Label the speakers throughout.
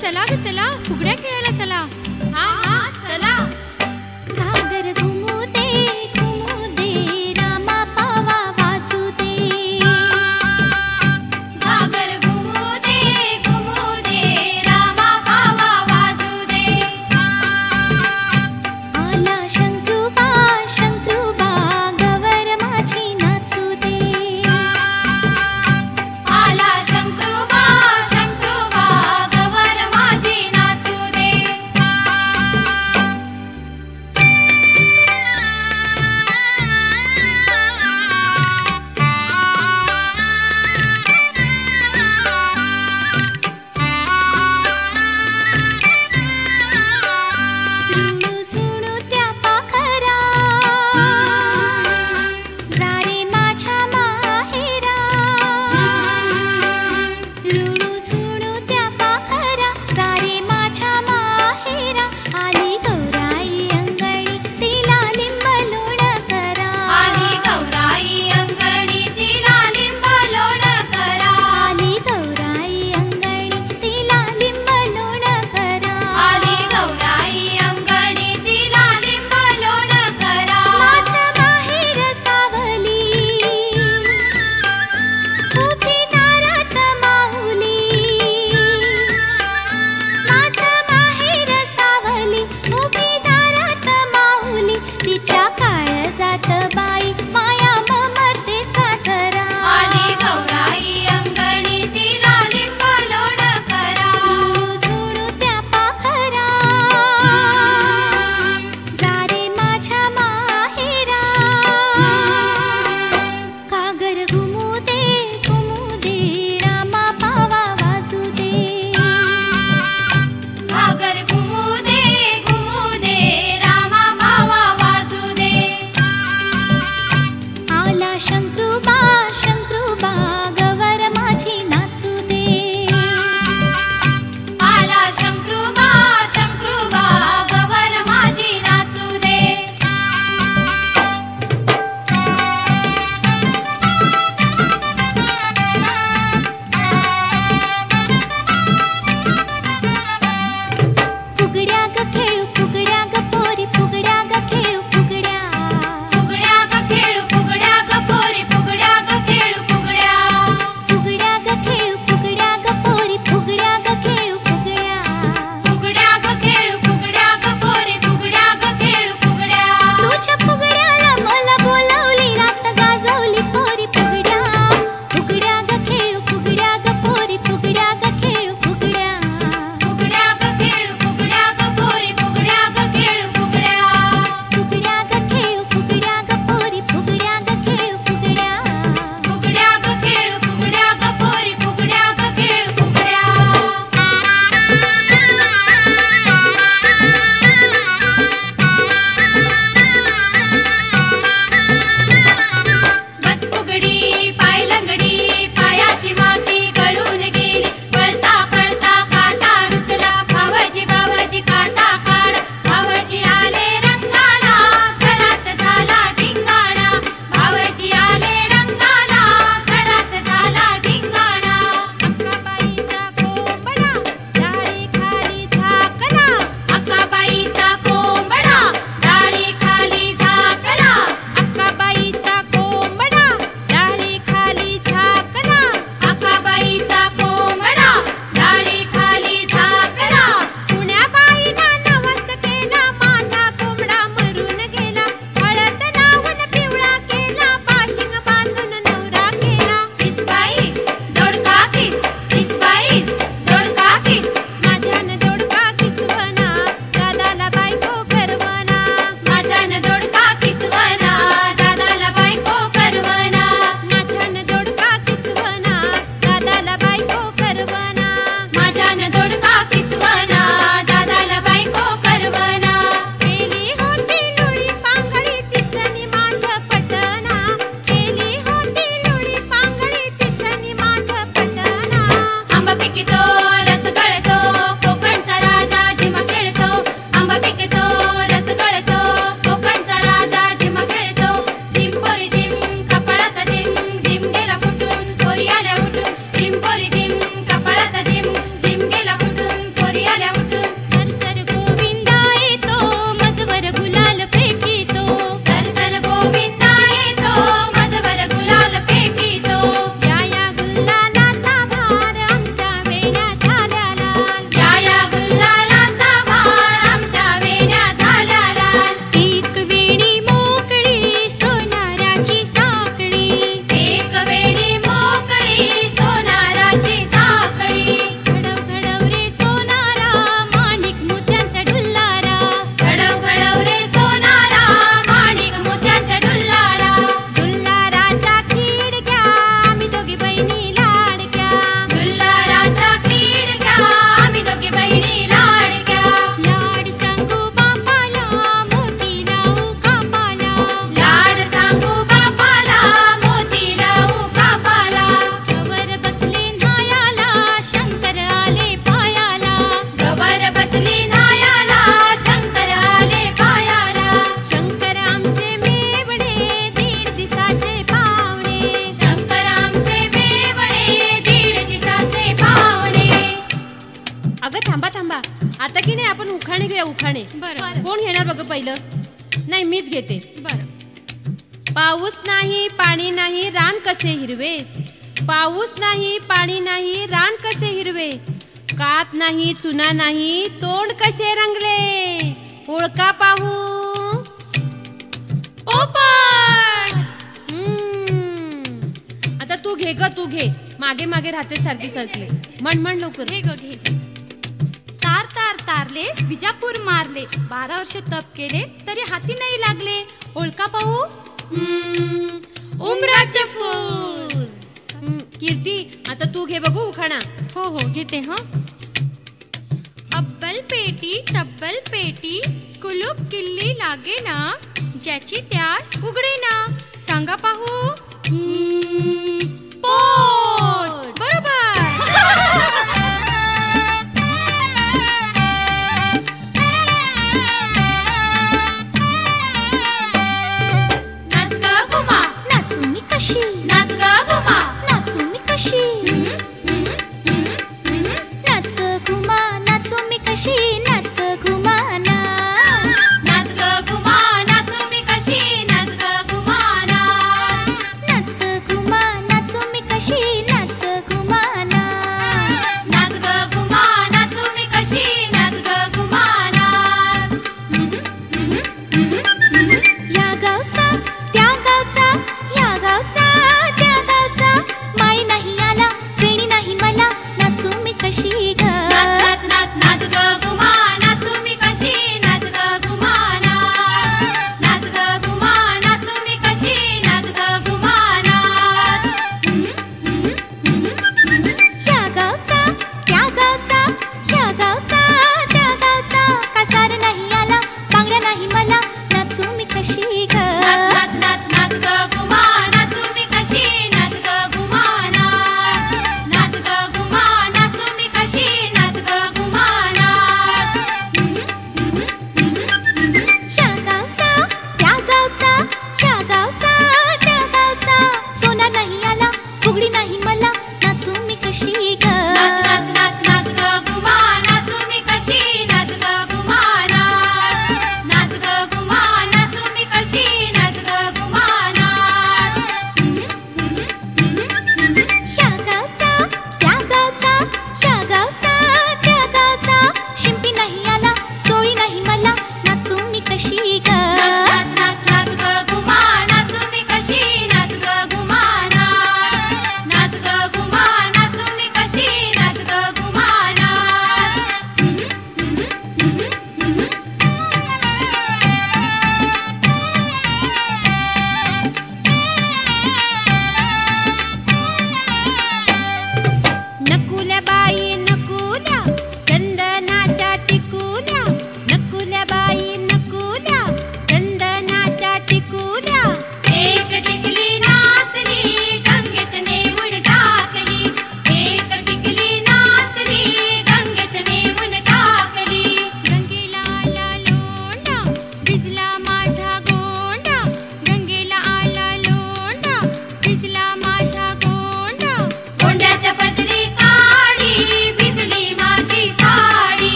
Speaker 1: चला ग चला, फुगड्या खेळायला चला.
Speaker 2: हा हा चला.
Speaker 3: घागर घुमू दे रामा पावा वाजू दे.
Speaker 2: घागर घुमू दे रामा पावा वाजू दे.
Speaker 3: आला शंकरूबा गवर माझी नाचू दे.
Speaker 2: आला शंकरूबा गवर माझी नाचू दे.
Speaker 4: घेऊया उखाणे.
Speaker 1: बरं.
Speaker 4: कोण घेणार बघ पहिलं? नाही, मीच घेते.
Speaker 1: बरं.
Speaker 4: पाऊस नाही पाणी नाही रान कसे हिरवे, पाऊस नाही पाणी नाही रान कसे हिरवे, कात नाही चुना नाही तोंड कसे रंगले, ओळखा पाहू.
Speaker 1: पोपट.
Speaker 4: आता तू घे ग, तू घे. मागे मागे राहते सारखी सारखी. म्हण लवकर.
Speaker 1: घे ग घे.
Speaker 5: तार तार तारले विजापूर मारले, 12 वर्ष तप केले तरी हाती नाही लागले, ओळखा पाहू.
Speaker 1: उमराचे फूल.
Speaker 4: कीर्ती, आता तू घे बघू उखाणा.
Speaker 1: हो हो घेते. हा. अब्बल पेटी तब्बल पेटी, कुलूप किल्ली लागे ना, ज्याची त्यास उघडे ना, सांगा पाहू.
Speaker 5: पोट.
Speaker 1: बरोबर.
Speaker 2: नाच ग घुमा,
Speaker 3: नाचू मी कशी,
Speaker 2: नाच ग घुमा,
Speaker 3: नाचू मी कशी, नाच ग घुमा, नाचू मी कशी, नाच ग घुमा नाच.
Speaker 2: नाच ग घुमा, नाचू मी कशी, नाच ग घुमा नाच.
Speaker 3: नाच ग घुमा,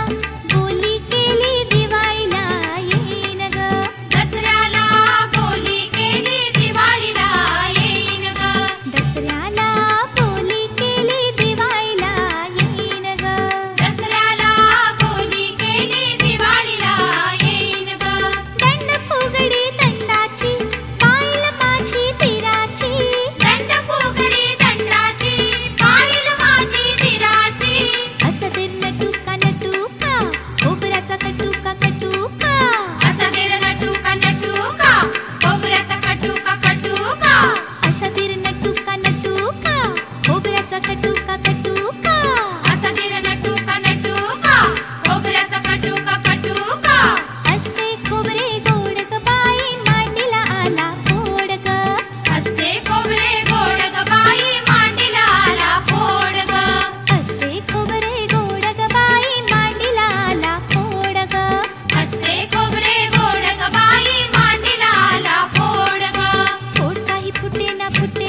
Speaker 3: बोली केली दिवाळीला येईन ग.
Speaker 2: दसऱ्याला बोली केली दिवाळीला येईन ग.
Speaker 3: दसऱ्याला बोली केली दिवाळीला येईन ग.
Speaker 2: दसऱ्याला बोली केली दिवाळीला येईन ग.
Speaker 3: दंड फुगडी दंडाची पायल माझी धीराची.
Speaker 2: दंड फुगडी दंडाची पायल माझी धीराची.
Speaker 3: असं दे नटुका नटुका खोबऱ्याचा कटुका कटुका.
Speaker 2: असा दीर नटुका नटुका खोबऱ्याचा कटुका कटुका.
Speaker 3: असा दे नटुका नटुका खोबऱ्याचा कटुका कटुका.
Speaker 2: असा दीर नटुका नटुका खोबऱ्याचा कटुका कटुका.
Speaker 3: असे खोबरे गोड ग बाई मांडीला आला फोड ग.
Speaker 2: असे खोबरे गोड ग बाई मांडीला आला फोड ग.
Speaker 3: असे खोबरे गोड ग बाई मांडीला आला फोड ग.
Speaker 2: असे खोबरे गोड ग बाई मांडीला आला फोड ग.
Speaker 3: फोड काही फुटे ना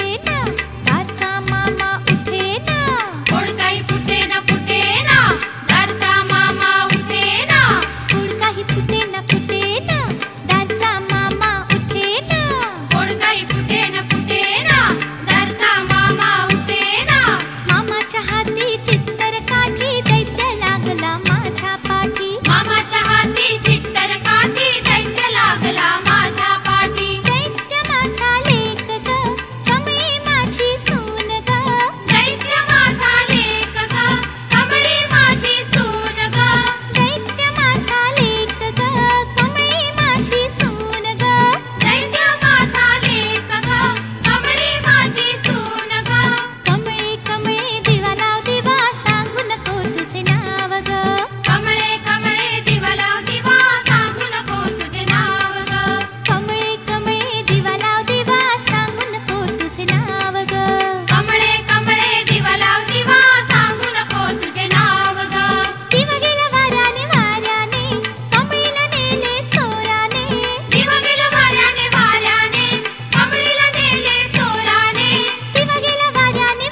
Speaker 3: दाचा मामा उठे ना.
Speaker 2: फोड काही फुटे ना दाचा मामा उठे ना.
Speaker 3: फोड काही फुटे ना दाचा मामा उठे ना.
Speaker 2: फोड काही फुटे ना दाचा मामा उठे ना.
Speaker 3: मामाच्या हाती चित्तर काठी दैत्य लागला माझ्या पाठी.
Speaker 2: मामाच्या हाती चित्तर काठी दैत्य लागला माझ्या पाठी.
Speaker 3: दैत्य माझा लेक ग कमळी माझी सून ग.
Speaker 2: दैत्य माझा लेक ग कमळी माझी सून ग.
Speaker 3: दैत्य माझा लेक ग कमळी माझी सून ग.
Speaker 2: दैत्य माझा लेक ग कमळी माझी सून ग.
Speaker 3: कमळे कमळे दिवा लाव दिवा सांगू नको तुझे नाव ग.
Speaker 2: कमळे कमळे दिवा लाव दिवा सांगू नको तुझे नाव ग.
Speaker 3: कमळे कमळे दिवा लाव दिवा सांगू नको तुझे नाव ग.
Speaker 2: कमळे कमळे दिवा लाव दिवा सांगू नको तुझे नाव ग.
Speaker 3: दिवा गेला वाऱ्याने कमळीला नेले चोराने.
Speaker 2: दिवा गेला वाऱ्याने कमळीला नेले चोराने.
Speaker 3: दिवा गेला वाऱ्याने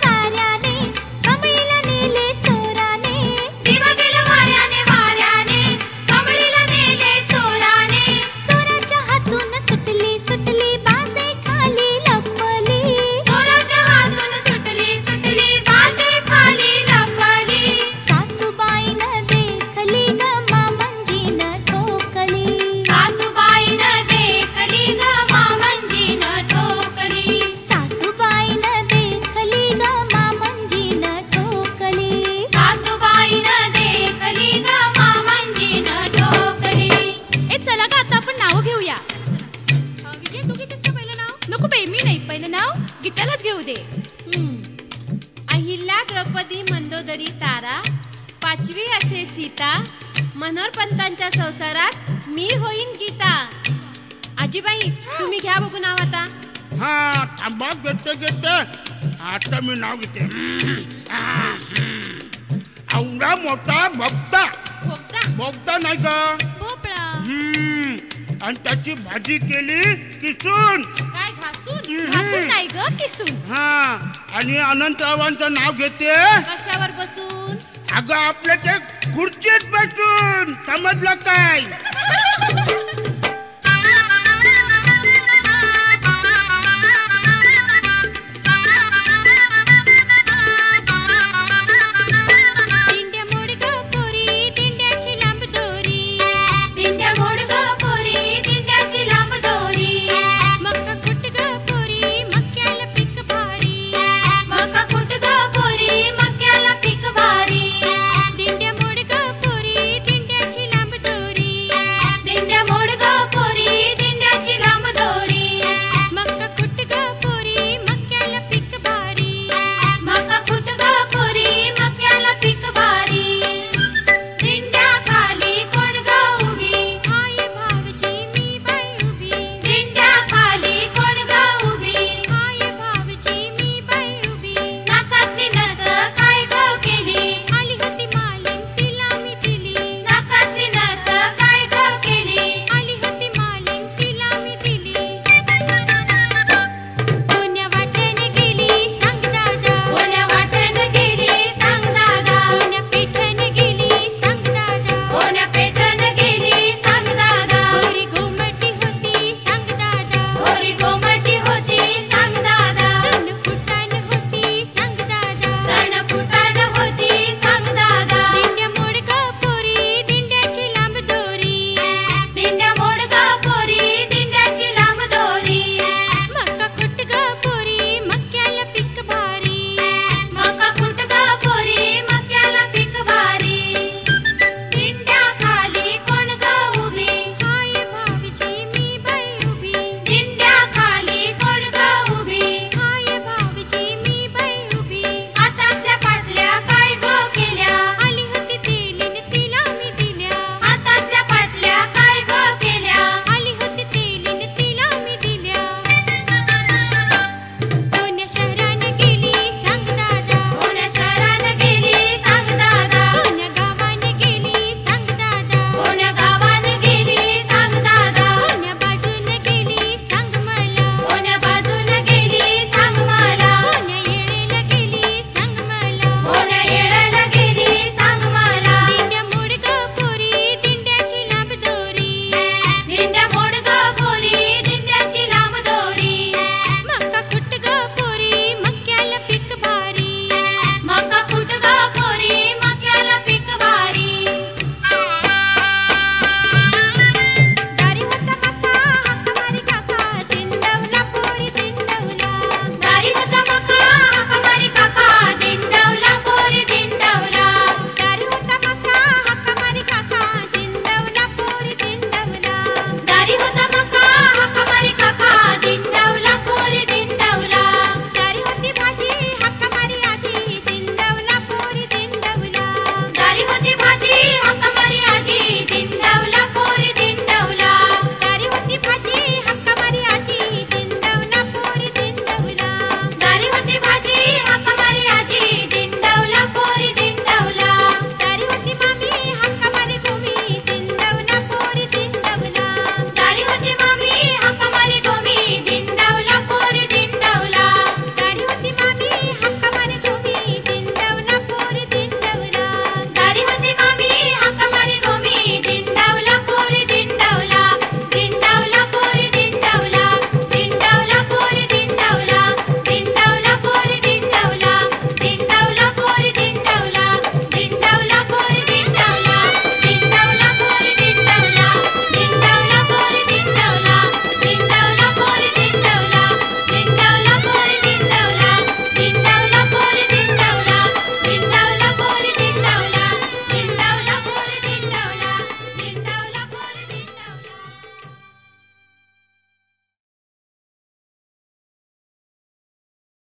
Speaker 3: कमळीला नेले चोराने.
Speaker 2: दिवा गेला वाऱ्याने कमळीला नेले चोराने.
Speaker 3: चोराच्या हातून सुटली बाजे खाली लपली.
Speaker 2: चोराच्या हातून सुटली बाजे खाली लपली.
Speaker 3: सासूबाईनं देखली ग मामंजीनं ठोकली.
Speaker 2: सासूबाईनं देखली ग मामंजीनं ठोकली.
Speaker 3: सासूबाईनं देखली ग मामंजीनं ठोकली.
Speaker 2: सासूबाईनं देखली ग मामंजीनं ठोकली.
Speaker 5: ए चला का आता आपण नाव घेऊया.
Speaker 1: विजय तू घेतेस का पहिलं नाव?
Speaker 5: नको बाई मी नाही, पहिलं नाव गीतालाच घेऊ दे.
Speaker 4: अहिल्या द्रौपदी मंदोदरी तारा पाचवी असे सीता मनोहरपंतांच्या संसारात मी होईन गीता. आजीबाई तुम्ही घ्या बघू नाव आता.
Speaker 6: हा थांबा घेते आता मी नाव घेते. आवडा मोठा भोगता नाही का.
Speaker 1: भोपळा.
Speaker 6: आणि त्याची भाजी केली किसून.
Speaker 4: काय घासून?
Speaker 5: घासून नाही ग किसून.
Speaker 6: हा आणि अनंतरावांचं नाव घेते.
Speaker 4: कशावर बसून?
Speaker 6: अगं आपल्या ते खुर्चीत बसून. समजलं काय.